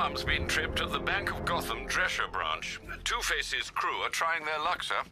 alarm's been tripped at the Bank of Gotham Drescher branch. Two-Face's crew are trying their luck, sir.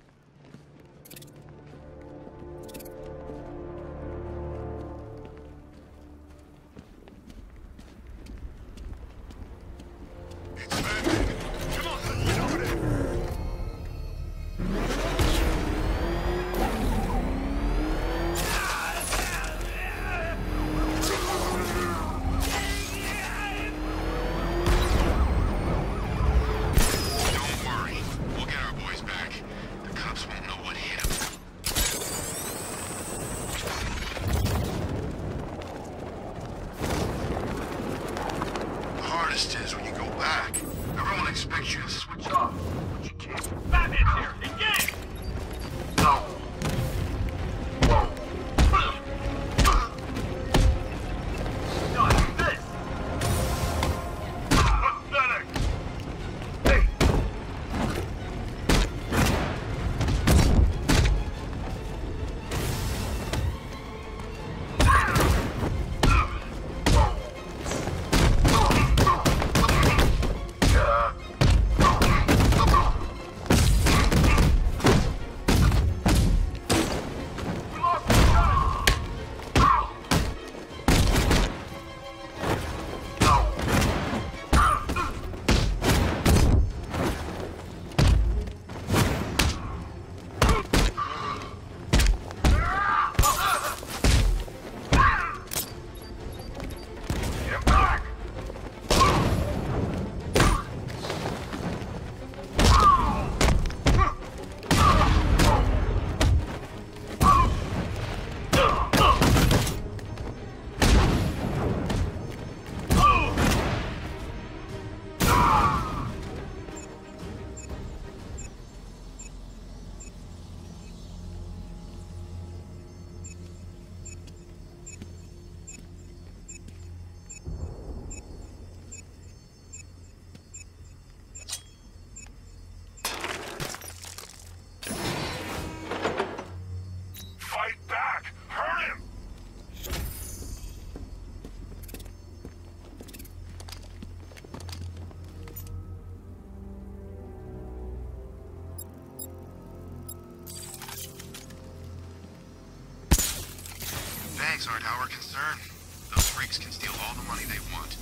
Banks aren't our concern. Those freaks can steal all the money they want.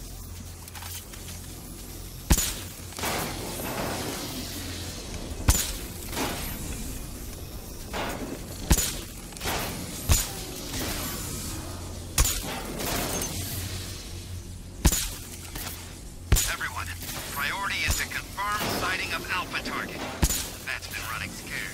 Everyone, priority is to confirm sighting of Alpha target. That's been running scared.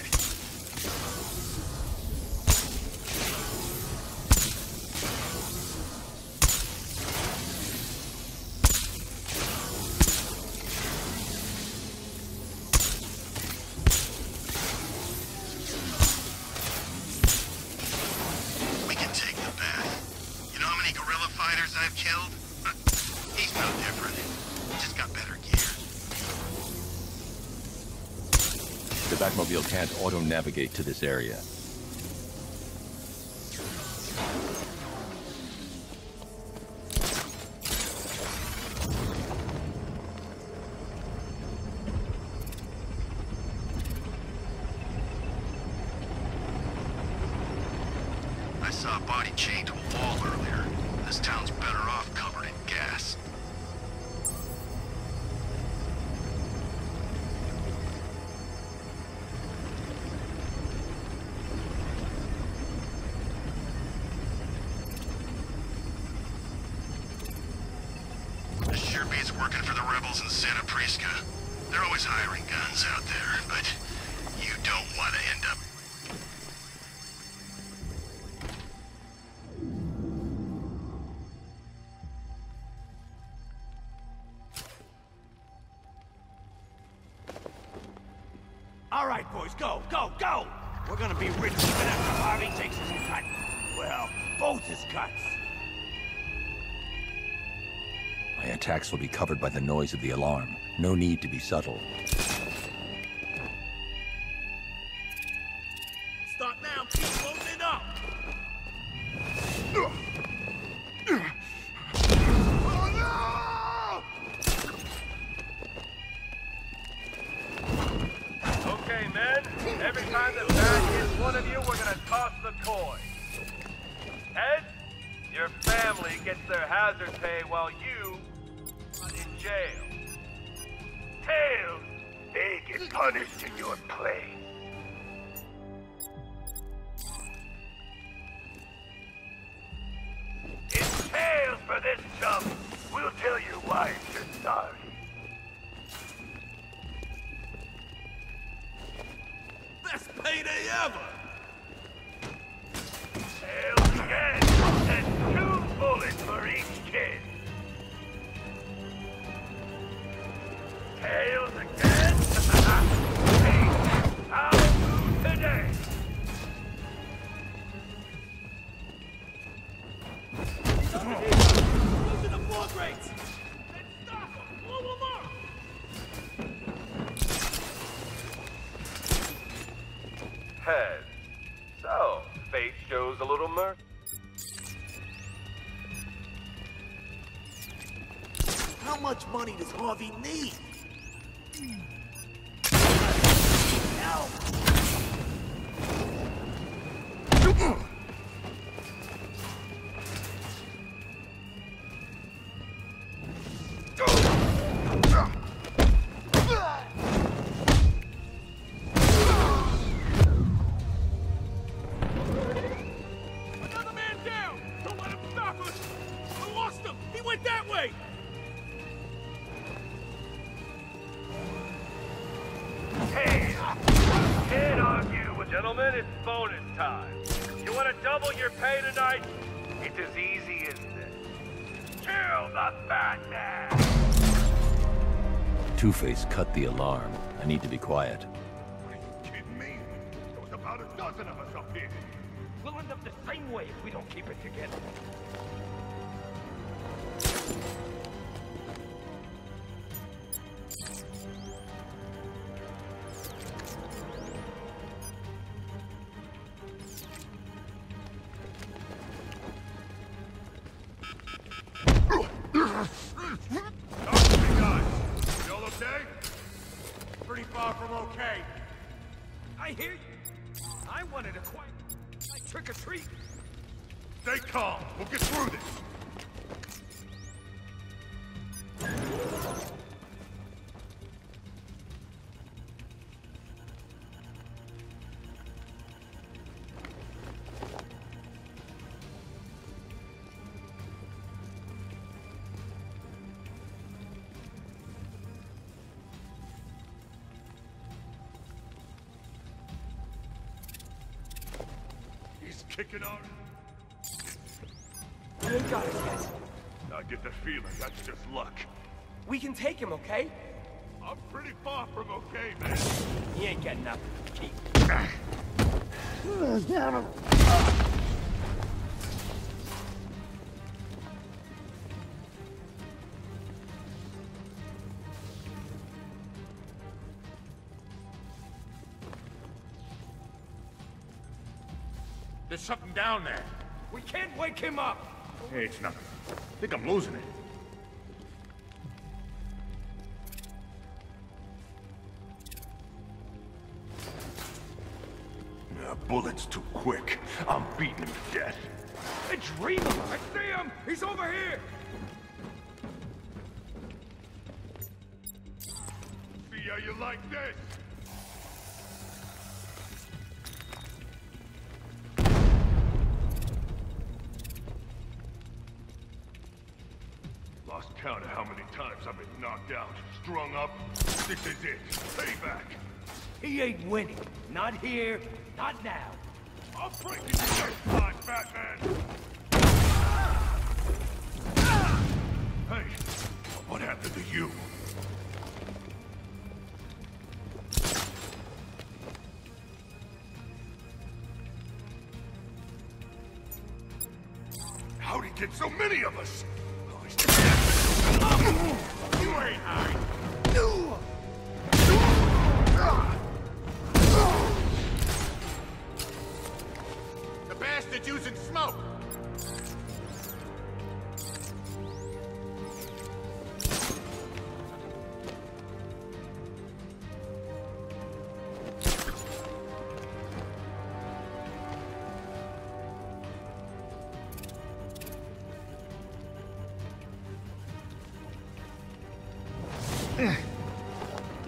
The Batmobile can't auto-navigate to this area. I saw a body chained to a wall earlier. This town's better off covered in gas. This sure beats working for the rebels in Santa Prisca. They're always hiring guns out there, but you don't want to end up... All right, boys, go, go, go! We're gonna be rich even after Harvey takes his cut. Well, both his cuts. My attacks will be covered by the noise of the alarm. No need to be subtle. Start now, keep closing up! Oh, no! Okay, men. Every time the bat hits one of you, we're gonna toss the coin. Heads, your family gets their hazard pay while you are in jail. Tails, they get punished in your place. It's Tails for this chump. We'll tell you why you're sorry. Best payday ever! Tails again, and 2 bullets for each kid. Tails again. Hey, I'll do today. Losing the floor grates! Let's stop them! Blow them up! Heads. So, fate shows a little mercy. How much money does Harvey need? Help! Another man down! Don't let him stop us! I lost him! He went that way! Hey, can't argue with Gentlemen, it's bonus time. You want to double your pay tonight? It's as easy as this. kill the Batman. Two-Face cut the alarm. I need to be quiet. Are you kidding me? There's about a dozen of us up here. We'll end up the same way if we don't keep it together. I hear you. I wanted to quiet my trick-or-treat. Stay calm. We'll get through this. Kicking on. He ain't got us yet. I get the feeling that's just luck. We can take him, okay? I'm pretty far from okay, man. He ain't getting up. Keep. There's something down there. We can't wake him up. Hey, it's nothing. I think I'm losing it. Bullet's too quick. I'm beating him to death. A dreamer! I see him! He's over here! See how you like this? Lost count of how many times I've been knocked out, strung up. This is it. Payback. He ain't winning. Not here, not now. I'll break you next time, Batman! Hey, what happened to you? How'd he get so many of us? You ain't hiding. The bastard's using smoke.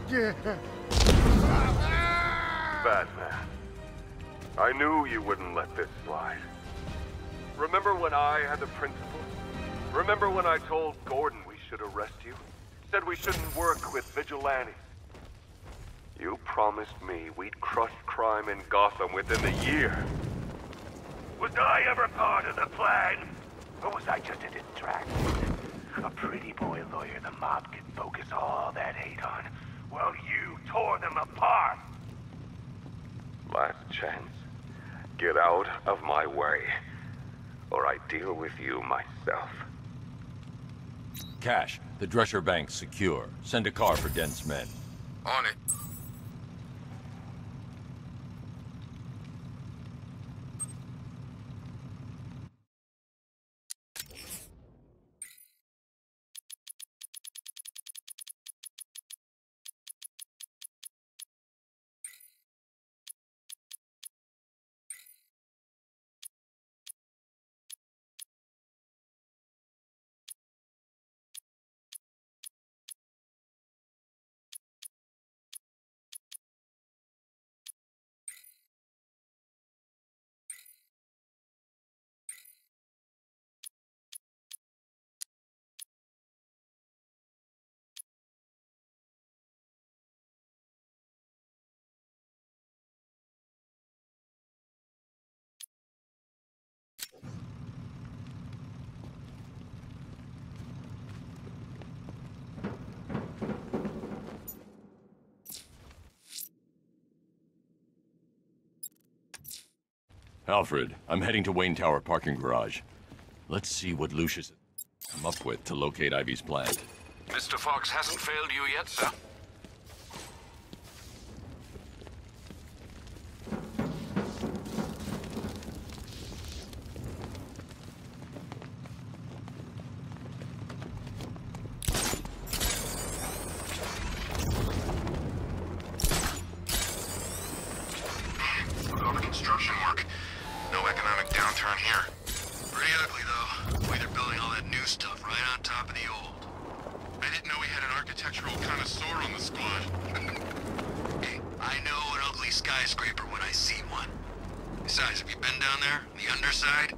Batman, I knew you wouldn't let this slide. Remember when I had the principles? Remember when I told Gordon we should arrest you? Said we shouldn't work with vigilantes? You promised me we'd crush crime in Gotham within a year. Was I ever part of the plan? Or was I just a distraction? A pretty boy lawyer the mob can focus all that hate on, while you tore them apart. Last chance. Get out of my way, or I deal with you myself. Cash, the Drescher Bank's secure. Send a car for Dent's men. On it. Alfred, I'm heading to Wayne Tower parking garage. Let's see what Lucius has come up with to locate Ivy's plant. Mr. Fox hasn't failed you yet, sir. Look at all the construction work. No economic downturn here. Pretty ugly, though. The way they're building all that new stuff right on top of the old. I didn't know we had an architectural connoisseur on the squad. Hey, I know an ugly skyscraper when I see one. Besides, have you been down there? The underside?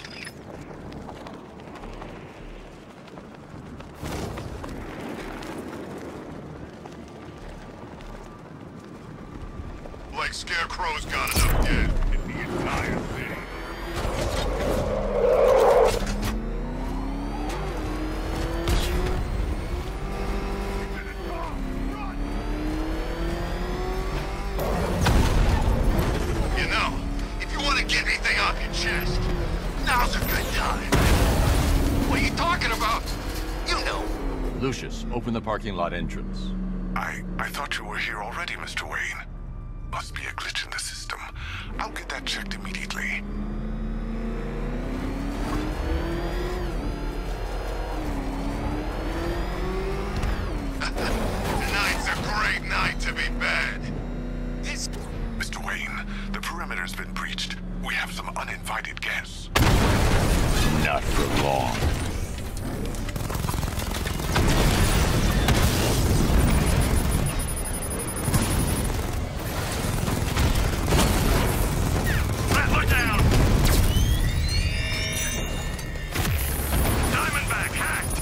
Like Scarecrow's got enough dead in the entire city. You know, if you want to get anything off your chest, now's a good time. What are you talking about? You know. Lucius, open the parking lot entrance. I thought you were here already, Mr. Wayne. Must be a glitch in the system. I'll get that checked immediately. Tonight's a great night to be bad. Mr. Wayne, the perimeter's been breached. We have some uninvited guests. Not for long. Rattler down! Diamondback hacked!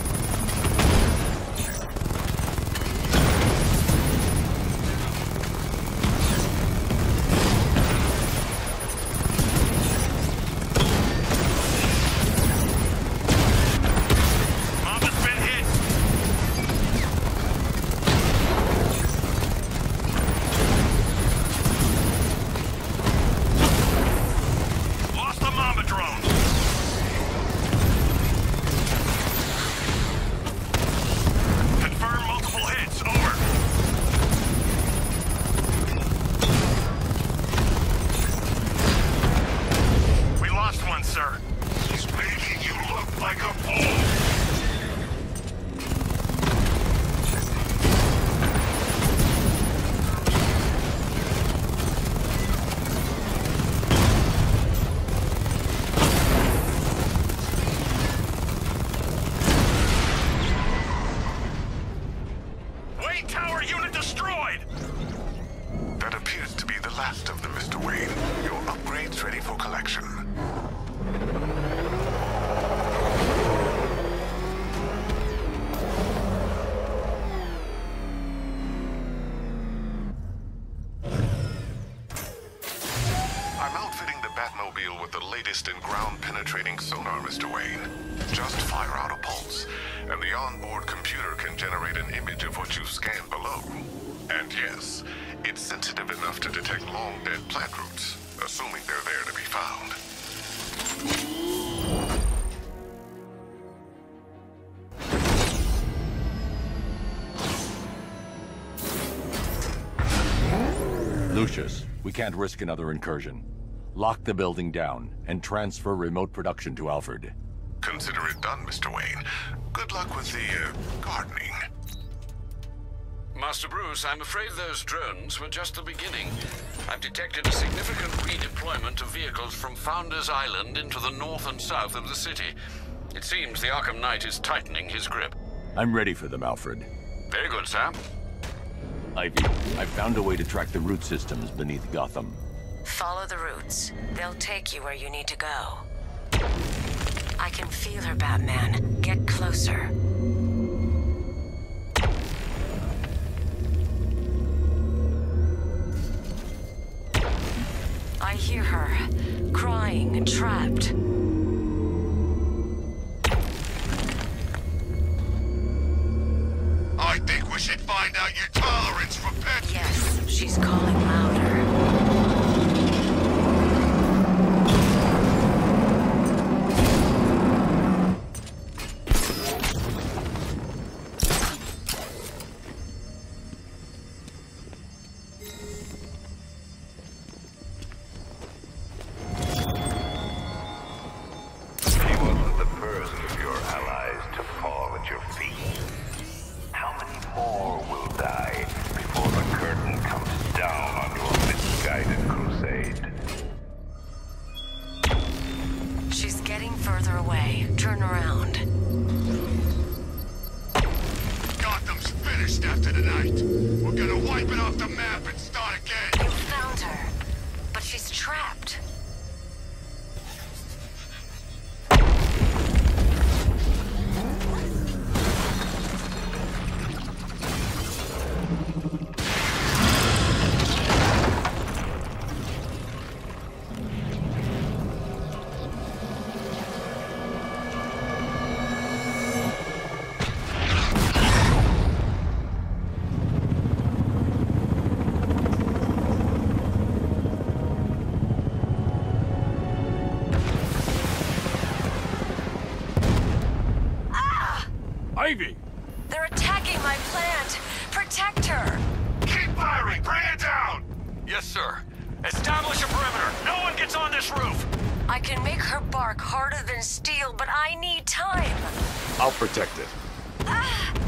last of them, Mr. Wayne. Your upgrade's ready for collection. I'm outfitting the Batmobile with the latest in ground-penetrating sonar, Mr. Wayne. Just fire out a pulse, and the onboard computer can generate an image of what you scanned below. And yes, it's sensitive enough to detect long-dead plant roots, assuming they're there to be found. Lucius, we can't risk another incursion. Lock the building down and transfer remote production to Alfred. Consider it done, Mr. Wayne. Good luck with the, gardening. Master Bruce, I'm afraid those drones were just the beginning. I've detected a significant redeployment of vehicles from Founders Island into the north and south of the city. It seems the Arkham Knight is tightening his grip. I'm ready for them, Alfred. Very good, sir. Ivy, I've found a way to track the root systems beneath Gotham. Follow the routes. They'll take you where you need to go. I can feel her, Batman. Get closer. I hear her, crying and trapped. I think we should find out your tolerance for pets. Yes, she's calling louder. He wasn't the first of your allies to fall at your feet. How many more will die before the curtain comes down on your misguided crusade? She's getting further away. Turn around. Gotham's finished after tonight. We're gonna wipe it off the map and start again. You found her, but she's trapped. Ivy! They're attacking my plant. Protect her. Keep firing! Bring it down! Yes, sir. Establish a perimeter. No one gets on this roof. I can make her bark harder than steel, but I need time. I'll protect it. Ah!